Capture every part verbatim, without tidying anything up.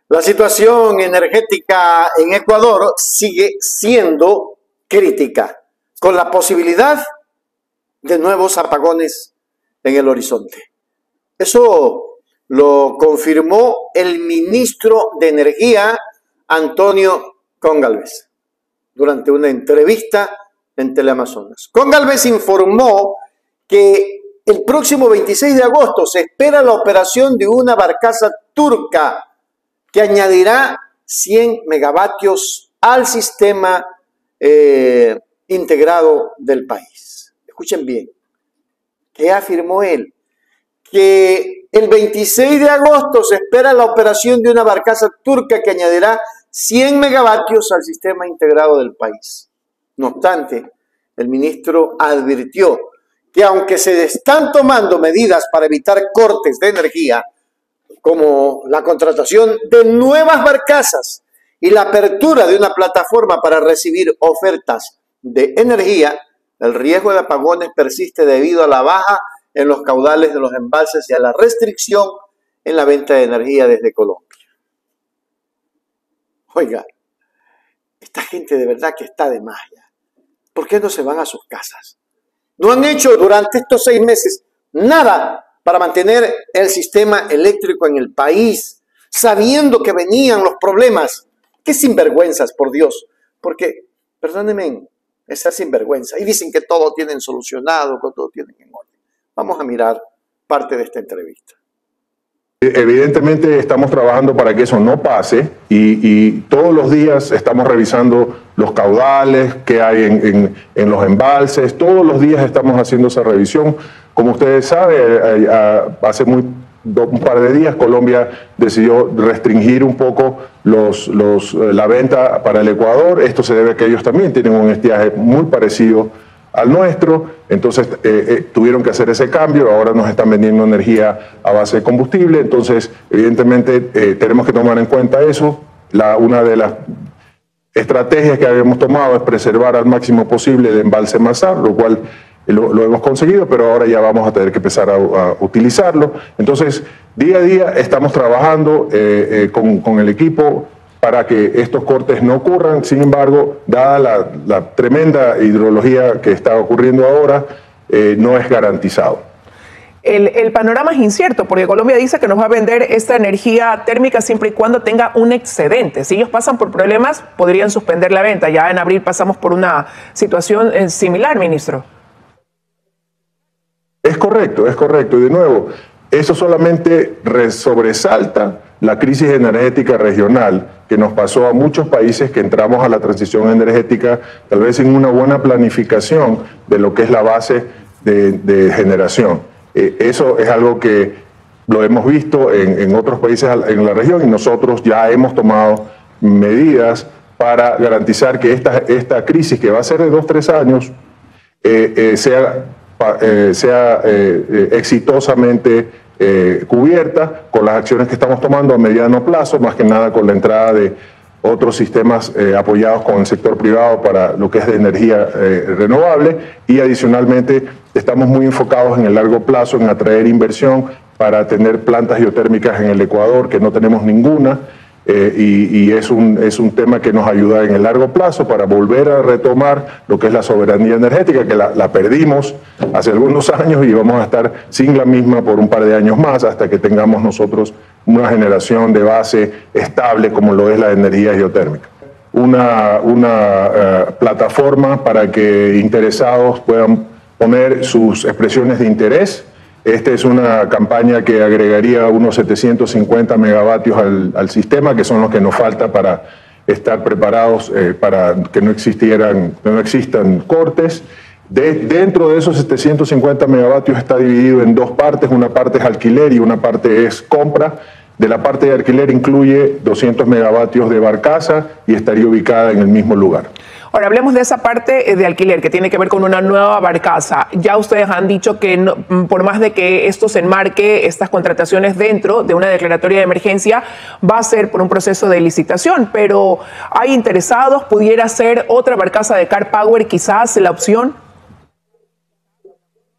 La situación energética en Ecuador sigue siendo crítica, con la posibilidad de nuevos apagones en el horizonte. Eso lo confirmó el ministro de Energía, Antonio Congalvez, durante una entrevista en Teleamazonas. Congalvez informó que el próximo veintiséis de agosto se espera la operación de una barcaza turca que añadirá cien megavatios al sistema eh, integrado del país. Escuchen bien, ¿qué afirmó él? Que el veintiséis de agosto se espera la operación de una barcaza turca que añadirá cien megavatios al sistema integrado del país. No obstante, el ministro advirtió que aunque se están tomando medidas para evitar cortes de energía, como la contratación de nuevas barcazas y la apertura de una plataforma para recibir ofertas de energía, el riesgo de apagones persiste debido a la baja en los caudales de los embalses y a la restricción en la venta de energía desde Colombia. Oiga, esta gente de verdad que está de más ya. ¿Por qué no se van a sus casas? No han hecho durante estos seis meses nada para mantener el sistema eléctrico en el país, sabiendo que venían los problemas. ¡Qué sinvergüenzas, por Dios! Porque, perdónenme, esa sinvergüenza. Y dicen que todo tienen solucionado, que todo tienen en orden. Vamos a mirar parte de esta entrevista. Evidentemente estamos trabajando para que eso no pase y, y todos los días estamos revisando los caudales que hay en, en, en los embalses, todos los días estamos haciendo esa revisión. Como ustedes saben, hace muy, un par de días Colombia decidió restringir un poco los, los, la venta para el Ecuador. Esto se debe a que ellos también tienen un estiaje muy parecido al nuestro, entonces eh, eh, tuvieron que hacer ese cambio, ahora nos están vendiendo energía a base de combustible, entonces evidentemente eh, tenemos que tomar en cuenta eso. La, una de las estrategias que habíamos tomado es preservar al máximo posible el embalse Mazar, lo cual lo, lo hemos conseguido, pero ahora ya vamos a tener que empezar a, a utilizarlo. Entonces, día a día estamos trabajando eh, eh, con, con el equipo para que estos cortes no ocurran. Sin embargo, dada la, la tremenda hidrología que está ocurriendo ahora, eh, no es garantizado. El, el panorama es incierto porque Colombia dice que nos va a vender esta energía térmica siempre y cuando tenga un excedente. Si ellos pasan por problemas, podrían suspender la venta. Ya en abril pasamos por una situación similar, ministro. Es correcto, es correcto. Y de nuevo, eso solamente sobresalta la crisis energética regional que nos pasó a muchos países que entramos a la transición energética tal vez sin una buena planificación de lo que es la base de, de generación. Eh, eso es algo que lo hemos visto en, en otros países en la región y nosotros ya hemos tomado medidas para garantizar que esta, esta crisis, que va a ser de dos, tres años, eh, eh, sea, eh, sea eh, exitosamente Eh, cubierta con las acciones que estamos tomando a mediano plazo, más que nada con la entrada de otros sistemas eh, apoyados con el sector privado para lo que es de energía eh, renovable, y adicionalmente estamos muy enfocados en el largo plazo en atraer inversión para tener plantas geotérmicas en el Ecuador, que no tenemos ninguna, eh, y, y es, un, es un tema que nos ayuda en el largo plazo para volver a retomar lo que es la soberanía energética, que la, la perdimos hace algunos años y vamos a estar sin la misma por un par de años más hasta que tengamos nosotros una generación de base estable como lo es la energía geotérmica. Una, una uh, plataforma para que interesados puedan poner sus expresiones de interés. Esta es una campaña que agregaría unos setecientos cincuenta megavatios al, al sistema, que son los que nos falta para estar preparados eh, para que no existieran, no existan cortes. De, dentro de esos setecientos cincuenta megavatios está dividido en dos partes, una parte es alquiler y una parte es compra. De la parte de alquiler incluye doscientos megavatios de barcaza y estaría ubicada en el mismo lugar. Ahora hablemos de esa parte de alquiler que tiene que ver con una nueva barcaza. Ya ustedes han dicho que no, por más de que esto se enmarque, estas contrataciones dentro de una declaratoria de emergencia, va a ser por un proceso de licitación, pero ¿hay interesados? ¿Pudiera ser otra barcaza de Car Power quizás la opción?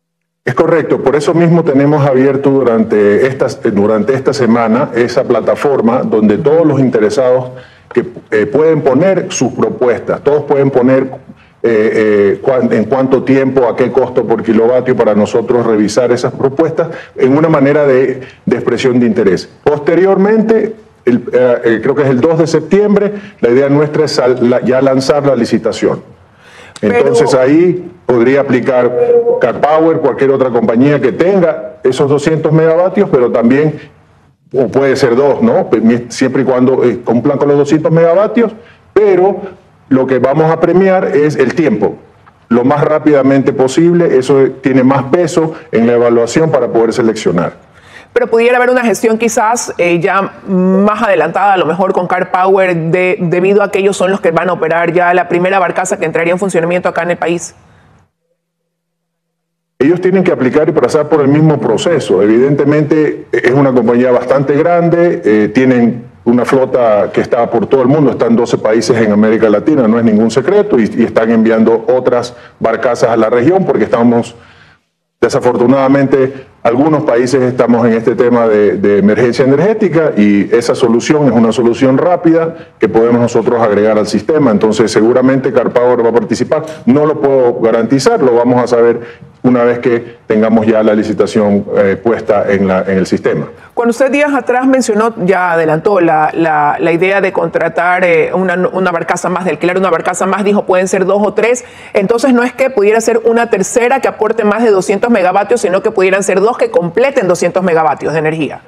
Es correcto, por eso mismo tenemos abierto durante esta, durante esta semana esa plataforma donde todos los interesados que eh, pueden poner sus propuestas, todos pueden poner eh, eh, en cuánto tiempo, a qué costo por kilovatio para nosotros revisar esas propuestas en una manera de, de expresión de interés. Posteriormente, el, eh, creo que es el dos de septiembre, la idea nuestra es la, ya lanzar la licitación. Entonces Pero... ahí podría aplicar CarPower, cualquier otra compañía que tenga esos doscientos megavatios, pero también, o puede ser dos, ¿no? Siempre y cuando eh, cumplan con los doscientos megavatios, pero lo que vamos a premiar es el tiempo, lo más rápidamente posible. Eso tiene más peso en la evaluación para poder seleccionar. Pero pudiera haber una gestión quizás eh, ya más adelantada, a lo mejor con CarPower, de, debido a que ellos son los que van a operar ya la primera barcaza que entraría en funcionamiento acá en el país. Ellos tienen que aplicar y pasar por el mismo proceso. Evidentemente es una compañía bastante grande, eh, tienen una flota que está por todo el mundo, están doce países en América Latina, no es ningún secreto, y, y están enviando otras barcazas a la región porque estamos, desafortunadamente, algunos países estamos en este tema de, de emergencia energética, y esa solución es una solución rápida que podemos nosotros agregar al sistema. Entonces seguramente CarPower va a participar. No lo puedo garantizar, lo vamos a saber una vez que tengamos ya la licitación eh, puesta en, la, en el sistema. Cuando usted días atrás mencionó, ya adelantó la, la, la idea de contratar eh, una, una barcaza más, de alquilar una barcaza más, dijo pueden ser dos o tres, entonces no es que pudiera ser una tercera que aporte más de doscientos megavatios, sino que pudieran ser dos que completen doscientos megavatios de energía.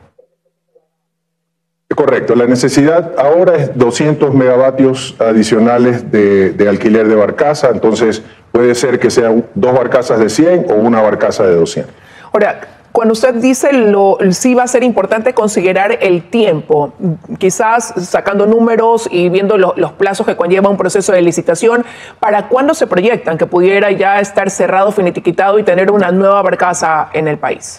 Correcto, la necesidad ahora es doscientos megavatios adicionales de, de alquiler de barcaza, entonces puede ser que sean dos barcazas de cien o una barcaza de doscientos. Ahora, cuando usted dice lo sí va a ser importante considerar el tiempo, quizás sacando números y viendo lo, los plazos que conlleva un proceso de licitación, ¿para cuándo se proyectan que pudiera ya estar cerrado, finiquitado y tener una nueva barcaza en el país?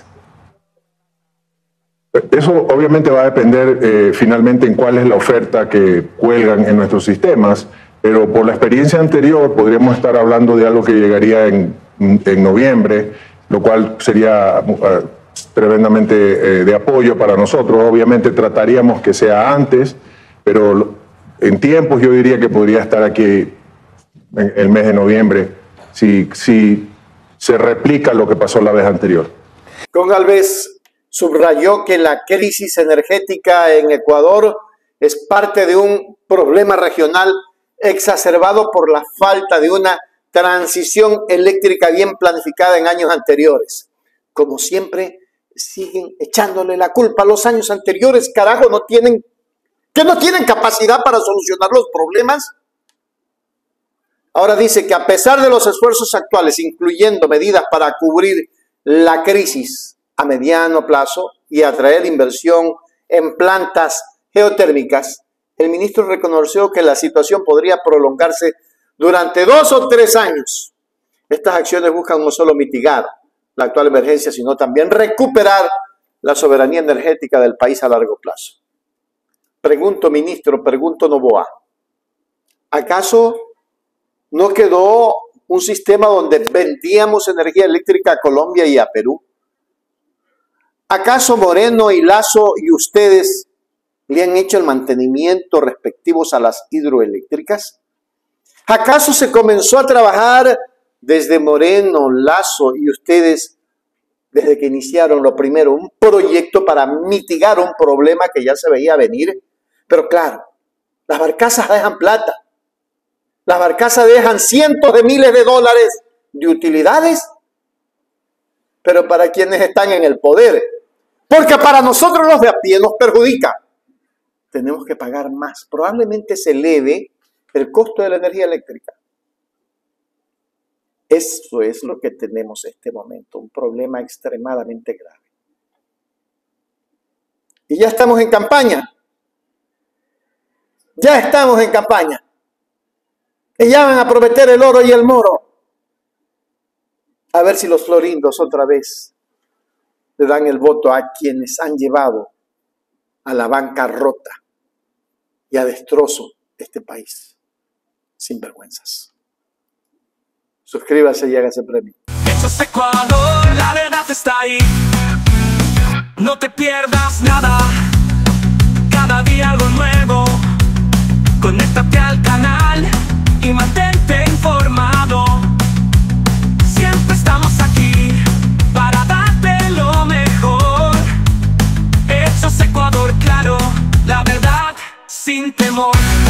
Eso obviamente va a depender eh, finalmente en cuál es la oferta que cuelgan en nuestros sistemas, pero por la experiencia anterior podríamos estar hablando de algo que llegaría en, en noviembre, lo cual sería uh, tremendamente eh, de apoyo para nosotros. Obviamente trataríamos que sea antes, pero en tiempos yo diría que podría estar aquí en el mes de noviembre si, si se replica lo que pasó la vez anterior. Con Galvez subrayó que la crisis energética en Ecuador es parte de un problema regional exacerbado por la falta de una transición eléctrica bien planificada en años anteriores. Como siempre, siguen echándole la culpa a los años anteriores. Carajo, no tienen, ¿que no tienen capacidad para solucionar los problemas? Ahora dice que a pesar de los esfuerzos actuales, incluyendo medidas para cubrir la crisis a mediano plazo y atraer inversión en plantas geotérmicas, el ministro reconoció que la situación podría prolongarse durante dos o tres años. Estas acciones buscan no solo mitigar la actual emergencia, sino también recuperar la soberanía energética del país a largo plazo. Pregunto, ministro, pregunto, Noboa, ¿acaso no quedó un sistema donde vendíamos energía eléctrica a Colombia y a Perú? ¿Acaso Moreno y Lasso y ustedes le han hecho el mantenimiento respectivos a las hidroeléctricas? ¿Acaso se comenzó a trabajar desde Moreno, Lasso y ustedes, desde que iniciaron lo primero, un proyecto para mitigar un problema que ya se veía venir? Pero claro, las barcazas dejan plata. Las barcazas dejan cientos de miles de dólares de utilidades, pero para quienes están en el poder, porque para nosotros los de a pie nos perjudica. Tenemos que pagar más. Probablemente se eleve el costo de la energía eléctrica. Eso es lo que tenemos en este momento, un problema extremadamente grave. Y ya estamos en campaña. Ya estamos en campaña. Y ya van a prometer el oro y el moro. A ver si los florindos otra vez le dan el voto a quienes han llevado a la bancarrota y a destrozo este país. Sin vergüenzas. Suscríbase y hágase premio. Hechos Ecuador, la verdad está ahí. No te pierdas nada, cada día algo nuevo. Conéctate al canal y mantente informado. Siempre estamos aquí para darte lo mejor. Hechos Ecuador, claro, la verdad sin temor.